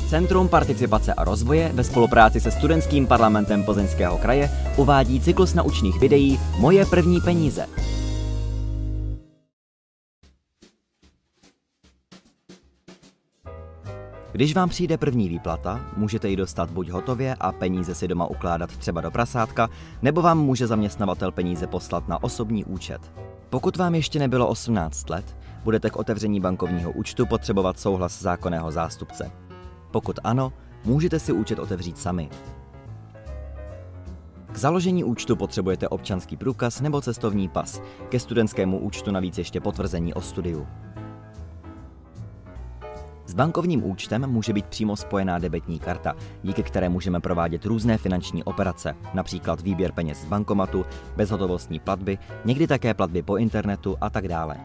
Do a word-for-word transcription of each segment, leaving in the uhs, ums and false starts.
Centrum participace a rozvoje ve spolupráci se studentským parlamentem Plzeňského kraje uvádí cyklus naučných videí Moje první peníze. Když vám přijde první výplata, můžete ji dostat buď hotově a peníze si doma ukládat třeba do prasátka, nebo vám může zaměstnavatel peníze poslat na osobní účet. Pokud vám ještě nebylo osmnáct let, budete k otevření bankovního účtu potřebovat souhlas zákonného zástupce. Pokud ano, můžete si účet otevřít sami. K založení účtu potřebujete občanský průkaz nebo cestovní pas, ke studentskému účtu navíc ještě potvrzení o studiu. S bankovním účtem může být přímo spojená debetní karta, díky které můžeme provádět různé finanční operace, například výběr peněz z bankomatu, bezhotovostní platby, někdy také platby po internetu a tak dále.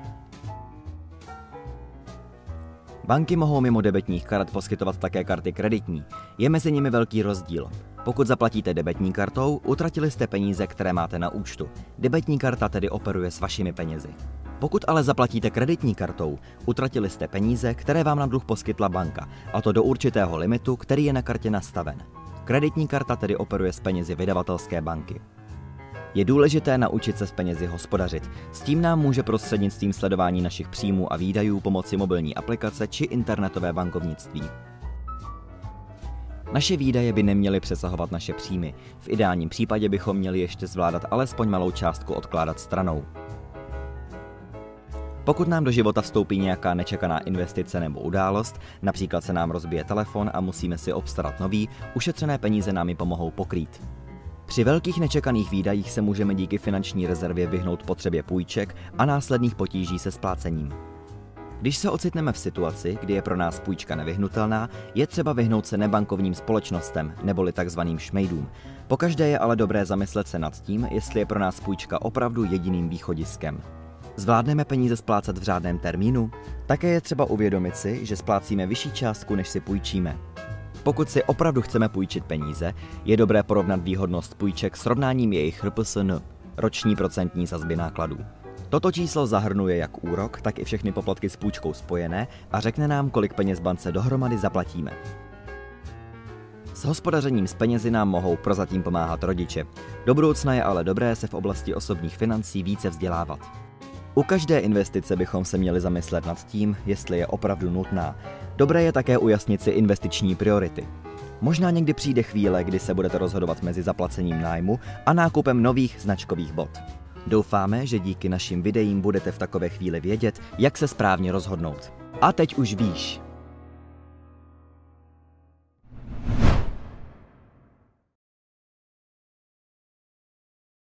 Banky mohou mimo debetních karet poskytovat také karty kreditní. Je mezi nimi velký rozdíl. Pokud zaplatíte debetní kartou, utratili jste peníze, které máte na účtu. Debetní karta tedy operuje s vašimi penězi. Pokud ale zaplatíte kreditní kartou, utratili jste peníze, které vám na dluh poskytla banka, a to do určitého limitu, který je na kartě nastaven. Kreditní karta tedy operuje s penězi vydavatelské banky. Je důležité naučit se s penězi hospodařit. S tím nám může prostřednictvím sledování našich příjmů a výdajů pomoci mobilní aplikace či internetové bankovnictví. Naše výdaje by neměly přesahovat naše příjmy. V ideálním případě bychom měli ještě zvládat alespoň malou částku odkládat stranou. Pokud nám do života vstoupí nějaká nečekaná investice nebo událost, například se nám rozbije telefon a musíme si obstarat nový, ušetřené peníze nám ji pomohou pokrýt. Při velkých nečekaných výdajích se můžeme díky finanční rezervě vyhnout potřebě půjček a následných potíží se splácením. Když se ocitneme v situaci, kdy je pro nás půjčka nevyhnutelná, je třeba vyhnout se nebankovním společnostem, neboli takzvaným šmejdům. Pokaždé je ale dobré zamyslet se nad tím, jestli je pro nás půjčka opravdu jediným východiskem. Zvládneme peníze splácet v řádném termínu? Také je třeba uvědomit si, že splácíme vyšší částku, než si půjčíme. Pokud si opravdu chceme půjčit peníze, je dobré porovnat výhodnost půjček s srovnáním jejich R P S N, roční procentní sazby nákladů. Toto číslo zahrnuje jak úrok, tak i všechny poplatky s půjčkou spojené a řekne nám, kolik peněz bance dohromady zaplatíme. S hospodařením s penězi nám mohou prozatím pomáhat rodiče. Do budoucna je ale dobré se v oblasti osobních financí více vzdělávat. U každé investice bychom se měli zamyslet nad tím, jestli je opravdu nutná. Dobré je také ujasnit si investiční priority. Možná někdy přijde chvíle, kdy se budete rozhodovat mezi zaplacením nájmu a nákupem nových značkových bot. Doufáme, že díky našim videím budete v takové chvíli vědět, jak se správně rozhodnout. A teď už víš.